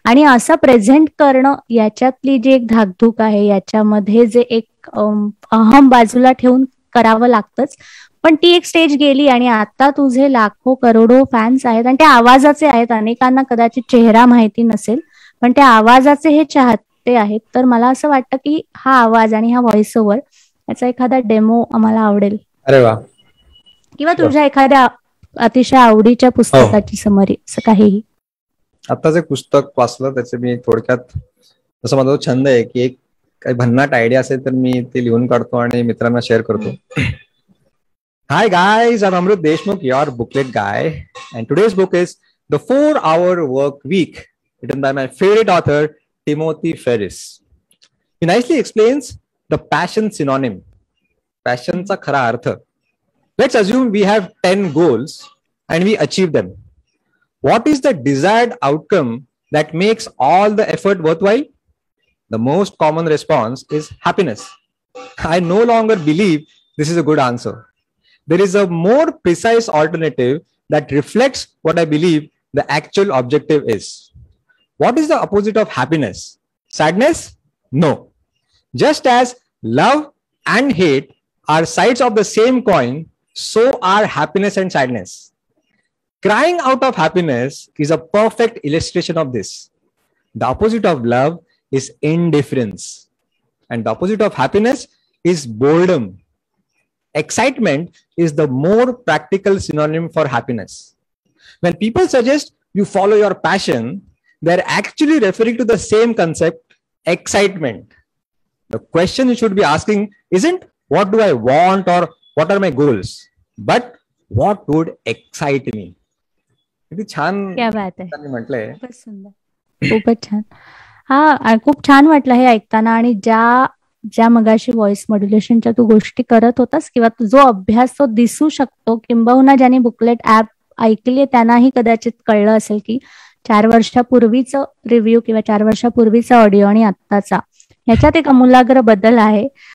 आणि असं प्रेझेंट करणं याच्यातली जी एक धाकधूक आहे, याच्यामध्ये जे एक अहम बाजूला ठेवून करावं लागतंच. पण ती एक स्टेज गेली आणि आता तुझे लाखो करोडो फॅन्स आहेत आणि त्या आवाजाचे आहेत. अनेकांना कदाचित चेहरा माहिती नसेल, पण त्या आवाजाचे हे चाहते आहेत. तर मला असं वाटतं की हा आवाज आणि हा व्हॉइस ओव्हर याचा एखादा डेमो आम्हाला आवडेल, अरे वा. किंवा हो. तुझ्या एखाद्या अतिशय आवडीच्या हो. पुस्तकाची समरी, असं काहीही. आत्ताच एक पुस्तक वाचलं, त्याचे मी थोडक्यात, जसं माझा छंद आहे की एक काही भन्नाट आयडिया असेल तर मी ते लिहून काढतो आणि मित्रांना शेअर करतो. Hi guys, I'm Amrut Deshmukh, your booklet guy, and today's book is The 4-Hour Work Week, written by my favorite author, Timothy Ferris. He nicely explains the passion synonym, passionचा खरा अर्थ. Let's assume we have 10 goals and we achieve them. What is the desired outcome that makes all the effort worthwhile? The most common response is happiness. I no longer believe this is a good answer. There is a more precise alternative that reflects what I believe the actual objective is. What is the opposite of happiness? Sadness? No. Just as love and hate are sides of the same coin, so are happiness and sadness. Crying out of happiness is a perfect illustration of this. The opposite of love is indifference, and the opposite of happiness is boredom. Excitement is the more practical synonym for happiness. When people suggest you follow your passion, they're actually referring to the same concept, excitement. The question you should be asking isn't what do I want or what are my goals, but what would excite me. किती छान क्या बात आहे, त्यांनी म्हटलंय. खूपच सुंदर, खूपच छान. हा, खूप छान वाटलं हे ऐकताना. आणि ज्या ज्या मगाशी व्हॉइस मॉड्युलेशनच्या तू गोष्टी करत होतास, किंवा जो अभ्यास तो दिसू शकतो, किंबहुना ज्यांनी बुकलेट ऍप ऐकली त्यांनाही कदाचित कळलं असेल की 4 वर्षापूर्वीचं रिव्ह्यू किंवा 4 वर्षापूर्वीचा ऑडिओ आणि आत्ताचा ह्याच्यात एक आमूलाग्र बदल आहे.